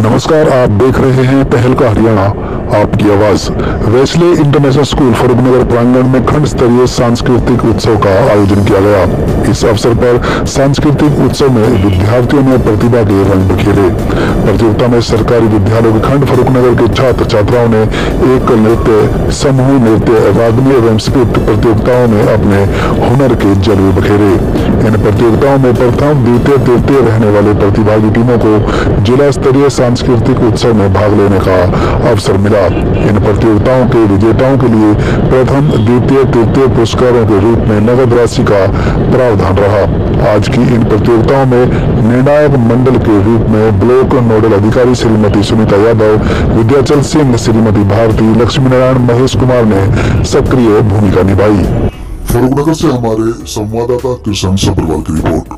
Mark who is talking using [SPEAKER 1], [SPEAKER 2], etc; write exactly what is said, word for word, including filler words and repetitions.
[SPEAKER 1] नमस्कार, आप देख रहे हैं पहल का हरियाणा, आपकी आवाज। वेस्ले इंटरनेशनल स्कूल फरूखनगर प्रांगण में खंड स्तरीय सांस्कृतिक उत्सव का आयोजन किया गया। इस अवसर पर सांस्कृतिक उत्सव में विद्यार्थियों ने प्रतिभा के रंग बिखेरे। प्रतियोगिता में सरकारी विद्यालयों के खंड फरूखनगर के छात्र छात्राओं ने एकल नृत्य, समूह नृत्य, रागनी एवं स्क्रिप्ट प्रतियोगिताओं में अपने हुनर के जलवे बिखेरे। इन प्रतियोगिताओं में प्रथम, द्वितीय, तृतीय रहने वाले प्रतिभागी टीमों को जिला स्तरीय सांस्कृतिक उत्सव में भाग लेने का अवसर मिला। इन प्रतियोगिताओं के विजेताओं के लिए प्रथम, द्वितीय, तृतीय पुरस्कारों के रूप में नगद राशि का प्रावधान रहा। आज की इन प्रतियोगिताओं में निर्णायक मंडल के रूप में ब्लॉक नोडल अधिकारी श्रीमती सुनीता यादव, विद्याचल सिंह, श्रीमती भारती, लक्ष्मी नारायण, महेश कुमार ने सक्रिय भूमिका निभाई।
[SPEAKER 2] फरूखनगर से हमारे संवाददाता किशन सब्रवाल की रिपोर्ट।